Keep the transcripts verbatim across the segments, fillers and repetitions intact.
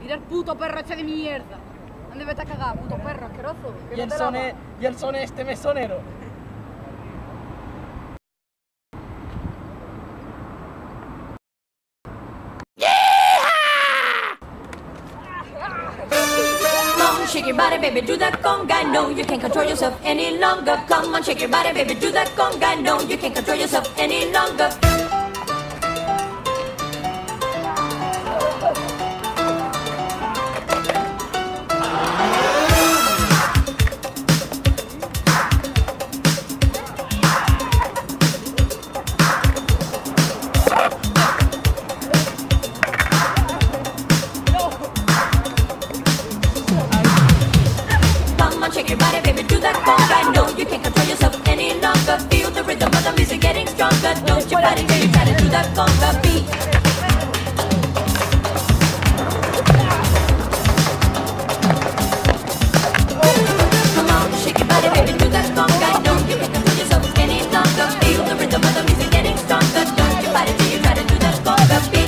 Mira el puto perro este de mierda. ¿Dónde vete a cagar, puto perro asqueroso? Y el son, es, y el son este mesonero. Shake your body, baby, do that conga. No, you can't control yourself any longer. Come on, shake your body, baby, do that conga. No, you can't control yourself any longer. Shake your body, baby, do that conga. No, you can't control yourself any longer. Feel the rhythm of the music getting stronger. Don't you body till you try to do that conga beat. Come on, shake your body, baby, do that conga. No, you can't control yourself any longer. Feel the rhythm of the music getting stronger. Don't you body till you try to do that conga beat.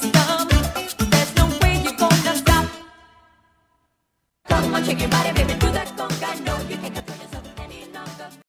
Shake your body, baby, do